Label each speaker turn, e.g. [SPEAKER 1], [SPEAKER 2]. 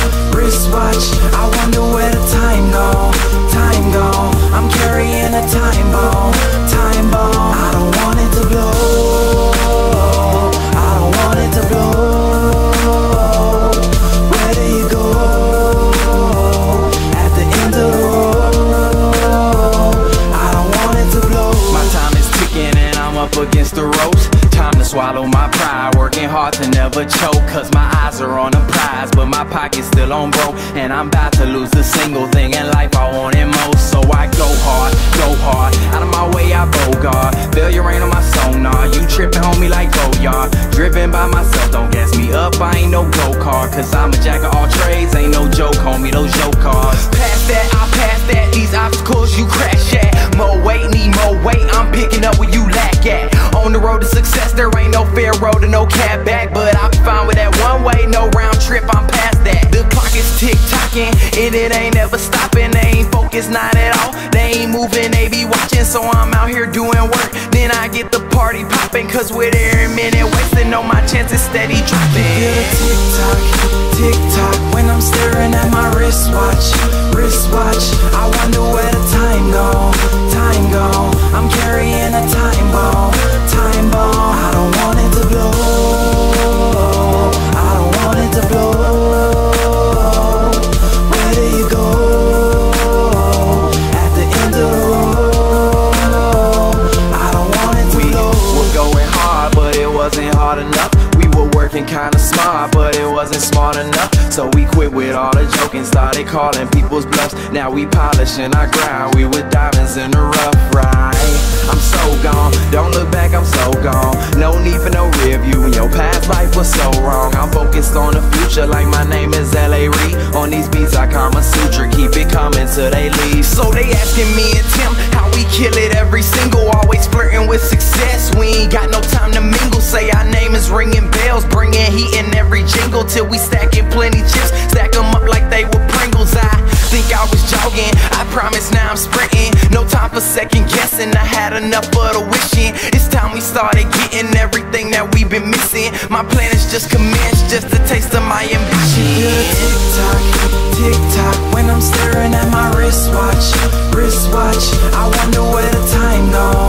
[SPEAKER 1] wristwatch. I wonder where the time go, time go. I'm carrying a time bomb, time bomb. I don't want it to blow, I don't want it to blow. Where do you go at the end of the road? I don't want it to blow. My time is ticking and I'm up against the ropes. Time to swallow my pride, working hard to never choke. Cause my eyes are on the prize, but my pocket's still on broke. And I'm about to lose the single thing in life I wanted most. So I go hard, out of my way I bogart. Failure ain't on my sonar, you tripping homie like Goyard. Driven by myself, don't gas me up, I ain't no go-kart. Cause I'm a jack of all trades, ain't no joke homie, those joke cars. Past that, I pass that, these obstacles you crash at. More weight, need more weight, I'm picking up where you lack at. On the road to success, there ain't no fair road and no cab back. But I'll be fine with that one way, no round trip, I'm past that. The clock is tick-tocking, and it ain't never stopping. They ain't focused, not at all, they ain't moving, they be watching. So I'm out here doing work, then I get the party popping. Cause with every minute wasting, know my chances steady dropping. Feel the tick-tock, tick-tock, when I'm staring at my wristwatch, wristwatch. I wonder where the time go, time go. I'm carrying a time bomb, time bomb. I don't want it to blow, I don't want it to blow. Where do you go at the end of the road? I don't want it to blow. We were going hard, but it wasn't hard enough. We were working kinda smart, but it wasn't smart enough. So we quit with all the joking, started calling people's bluffs. Now we polishing our grind, we with diamonds in the rough, right? I'm so gone, don't look back, I'm so gone. No need for no rear view, your past life was so wrong. I'm focused on the future like my name is L.A. Reid. On these beats I Kama Sutra, keep it coming till they leave. So they asking me and Tim how we kill it every single. Always flirting with success, we ain't got no time to mingle. Say our name is ringing bells, bringing heat in every jingle. Till we stacking plenty chips, stack them up like they were Pringles. I think I was jogging, I promise now I'm sprinting. No time for second guessing, I had enough of the wishing. It's time we started getting everything that we've been missing. My plan is just commenced, just a taste of my ambition. Feel the tick-tock, tick-tock, when I'm staring at my wristwatch, wristwatch. I wonder where the time go,